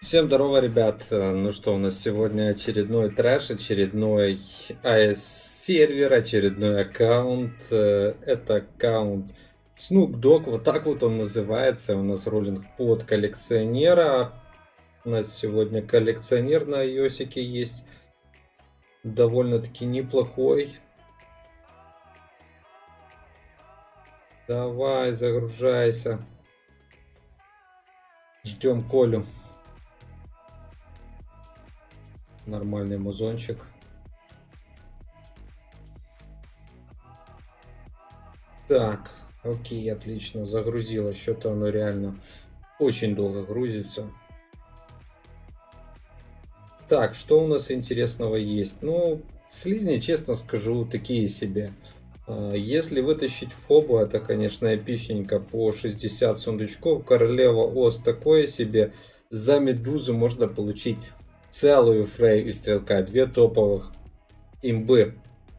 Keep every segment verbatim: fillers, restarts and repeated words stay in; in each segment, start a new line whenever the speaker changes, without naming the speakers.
Всем здорово, ребят. Ну что, у нас сегодня очередной трэш, очередной эй эс сервер, очередной аккаунт. Э, Это аккаунт Snoop Dogg, вот так вот он называется. У нас роллинг под коллекционера. У нас сегодня коллекционер на iOS есть. Довольно-таки неплохой. Давай, загружайся. Ждем Колю. Нормальный музончик. Так, окей, отлично, загрузилось. Что-то оно реально очень долго грузится. Так, что у нас интересного есть? Ну, слизни, честно скажу, такие себе. А, Если вытащить фобу, это, конечно, эпичненько по шестьдесят сундучков. Королева ос такое себе. За медузу можно получить целую фрей и стрелка. Две топовых имбы.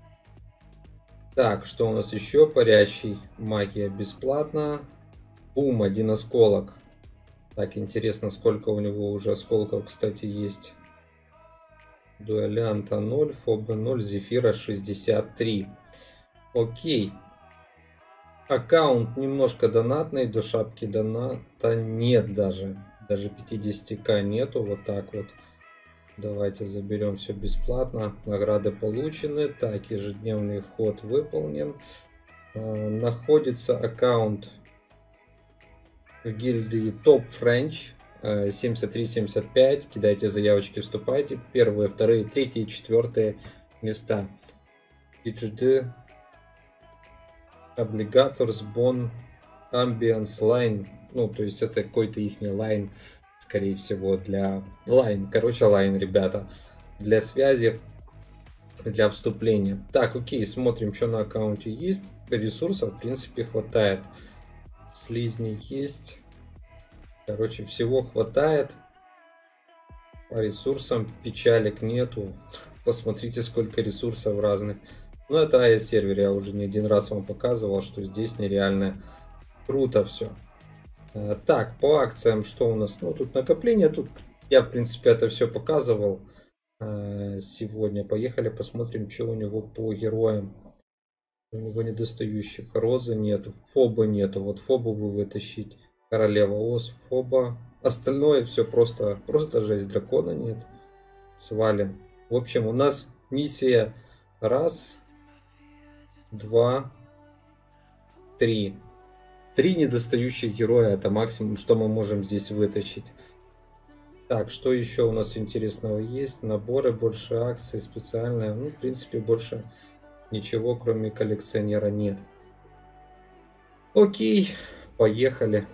Так, что у нас еще? Парящий. Магия бесплатно. Бум, один осколок. Так, интересно, сколько у него уже осколков, кстати, есть. Дуэлянта ноль, Фоба ноль, Зефира шестьдесят три. Окей. Аккаунт немножко донатный, до шапки доната нет даже. Даже пятьдесят ка нету, вот так вот. Давайте заберем все бесплатно. Награды получены. Так, ежедневный вход выполнен. Находится аккаунт в гильдии Top French. семьдесят три семьдесят пять. Кидайте заявочки, вступайте. Первые, вторые, третьи, четвертые места. пи джи ди Obligators Bon Ambience Line. Ну, то есть это какой-то ихний лайн, скорее всего, для лайн. Короче, лайн, ребята. Для связи, для вступления. Так, окей, смотрим, что на аккаунте есть. Ресурсов, в принципе, хватает. Слизни есть. Короче, всего хватает. По ресурсам печалек нету. Посмотрите, сколько ресурсов разных. Ну, это эй эс сервер, я уже не один раз вам показывал, что здесь нереально круто все. Так, по акциям, что у нас? Ну, тут накопление, тут я, в принципе, это все показывал сегодня. Поехали, посмотрим, что у него по героям. У него недостающих. Розы нету, фоба нету. Вот фобу бы вытащить. Королева ос, фоба. Остальное все просто, просто жесть. Дракона нет. Свалим. В общем, у нас миссия раз, два, три. Три недостающих героя. Это максимум, что мы можем здесь вытащить. Так, что еще у нас интересного есть? Наборы, больше акций, специальные. Ну, в принципе, больше ничего, кроме коллекционера, нет. Окей, поехали.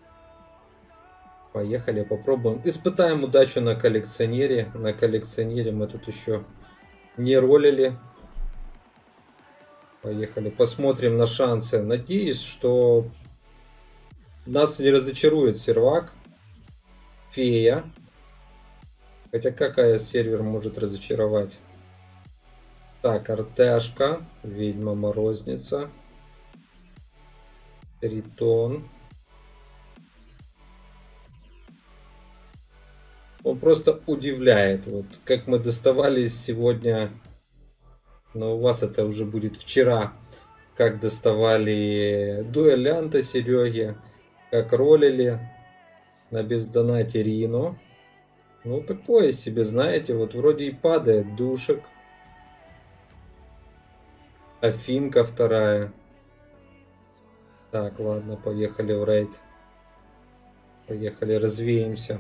Поехали, попробуем. Испытаем удачу на коллекционере. На коллекционере мы тут еще не ролили. Поехали, посмотрим на шансы. Надеюсь, что нас не разочарует сервак. Фея. Хотя какая сервер может разочаровать? Так, артешка. Ведьма Морозница. Тритон. Он просто удивляет. Вот как мы доставали сегодня, но у вас это уже будет вчера, как доставали дуэлянта Сереги, как ролили на бездонате Рину. Ну, такое себе, знаете, вот вроде и падает душек. Афинка вторая. Так, ладно, поехали в рейд. Поехали, развеемся.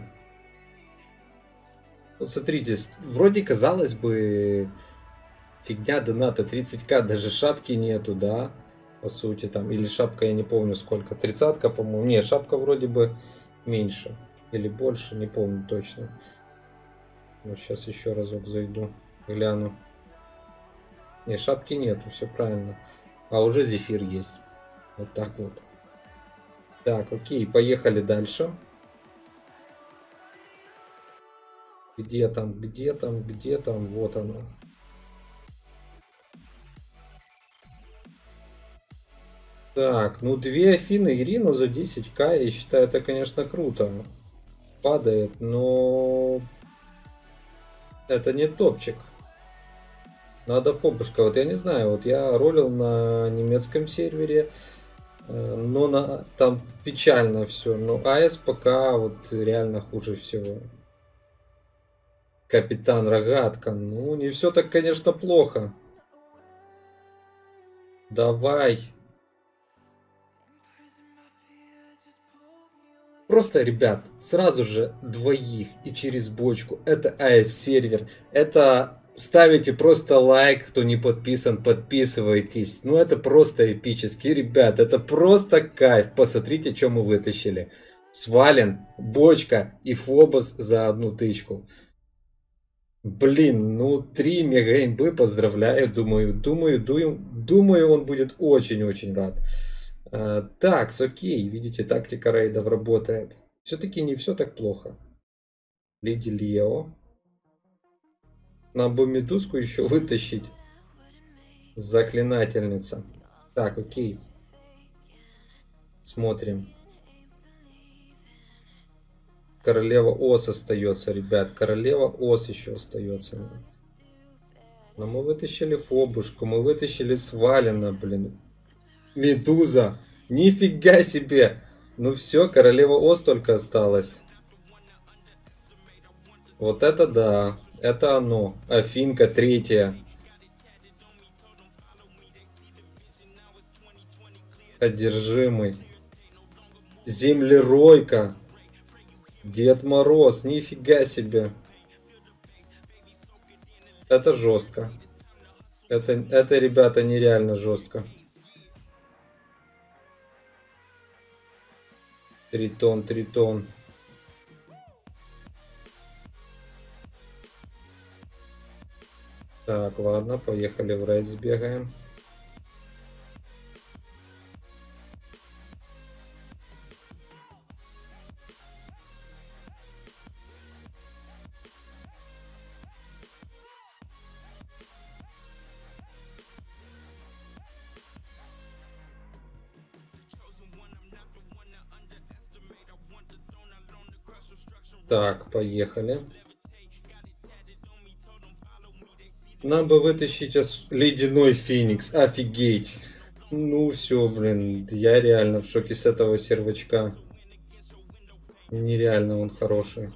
Вот смотрите, вроде казалось бы, фигня доната, тридцать ка, даже шапки нету, да, по сути, там, или шапка, я не помню сколько, тридцатка, по-моему, не, шапка вроде бы меньше, или больше, не помню точно. Вот сейчас еще разок зайду, гляну. Не, шапки нету, все правильно, а уже зефир есть, вот так вот. Так, окей, поехали дальше. Где там, где там, где там, вот оно. Так, ну две Афины и Ирину за десять ка, я считаю, это, конечно, круто. падает, но это не топчик. Надо фобушка. Вот я не знаю, вот я ролил на немецком сервере, но на, там печально все. Но АЭС пока вот реально хуже всего. Капитан Рогатка. Ну, не все так, конечно, плохо. Давай. Просто, ребят, сразу же двоих и через бочку. Это АЭС сервер. Это ставите просто лайк, кто не подписан, подписывайтесь. Ну, это просто эпически, ребят. Это просто кайф. Посмотрите, что мы вытащили. Свален, бочка и Фобос за одну тычку. Блин, ну три мега имбы, поздравляю, думаю, думаю, думаю, думаю, он будет очень-очень рад. А, так, окей, видите, тактика рейдов работает. Все-таки не все так плохо. Леди Лео. Нам бы медузку еще вытащить. Заклинательница. Так, окей. Смотрим. Королева Ос остается, ребят. Королева Ос еще остается. Но мы вытащили Фобушку, мы вытащили Свалена, блин. Медуза. Нифига себе. Ну все, Королева Ос только осталась. Вот это да. Это оно. Афинка третья. Одержимый. Землеройка. Дед Мороз. Нифига себе. Это жестко. Это, это, ребята, нереально жестко. Тритон, тритон. Так, ладно, поехали в рейд сбегаем. Так, поехали. Нам бы вытащить ледяной феникс. Офигеть. Ну все, блин. Я реально в шоке с этого сервачка. Нереально он хороший.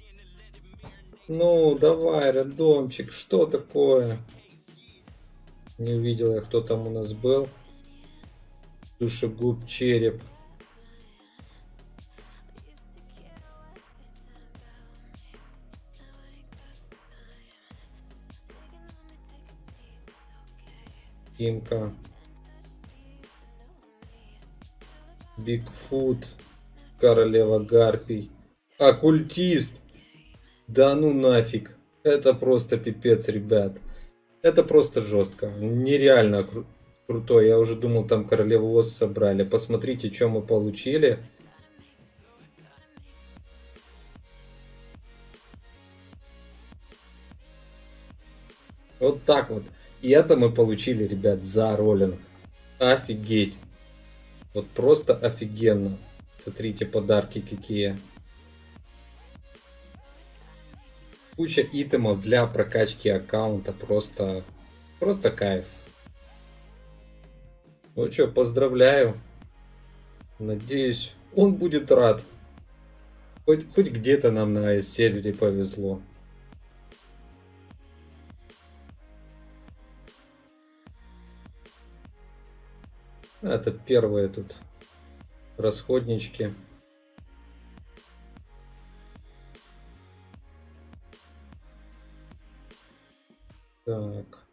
Ну, давай, рандомчик. Что такое? Не увидел я, кто там у нас был. Душегуб, череп. Имка. Бигфут. Королева Гарпий. Оккультист. Да ну нафиг. Это просто пипец, ребят. Это просто жестко. Нереально кру крутой. Я уже думал, там Королеву Ос собрали. Посмотрите, что мы получили. Вот так вот. И это мы получили, ребят, за роллинг. Офигеть. Вот просто офигенно. Смотрите, подарки какие. Куча итемов для прокачки аккаунта. Просто, просто кайф. Ну что, поздравляю. Надеюсь, он будет рад. Хоть, хоть где-то нам на сервере повезло. Это первые тут расходнички. Так.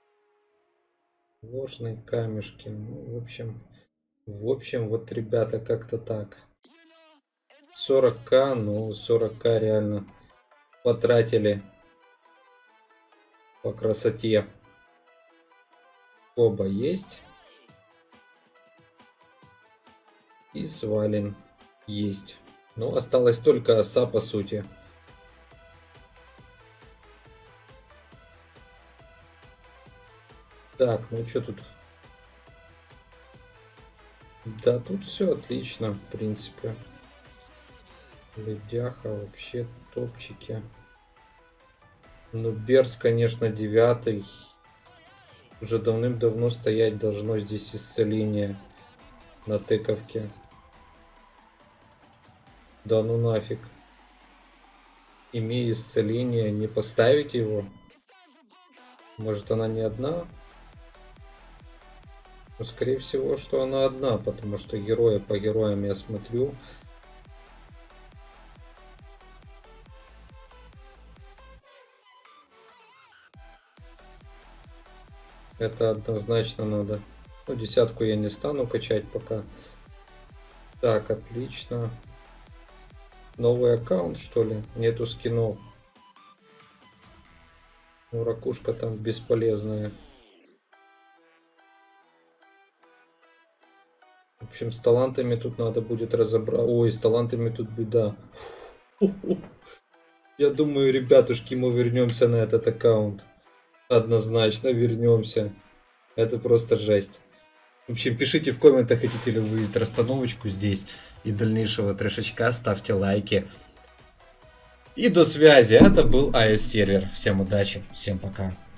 Ложные камешки. Ну, в общем, в общем, вот, ребята, как-то так. сорок ка, ну, сорок ка реально потратили по красоте. Оба есть. И Свален есть. Ну, осталось только оса, по сути. Так, ну что тут? Да, тут все отлично, в принципе. Ледяха вообще топчики. Ну, Берс, конечно, девятый. Уже давным-давно стоять должно здесь исцеление на тыковке. Да ну нафиг. Имея исцеление, не поставить его? Может, она не одна? Ну, скорее всего, что она одна, потому что героя по героям я смотрю. Это однозначно надо. Ну, десятку я не стану качать пока. Так, отлично. Новый аккаунт, что ли? Нету скинов. Ну, ракушка там бесполезная. В общем, с талантами тут надо будет разобрать. Ой, с талантами тут беда. Я думаю, ребятушки, мы вернемся на этот аккаунт. Однозначно вернемся. Это просто жесть. В общем, пишите в комментах, хотите ли вы увидеть расстановочку здесь и дальнейшего трешечка. Ставьте лайки. И до связи. Это был эй эс сервер. Всем удачи, всем пока.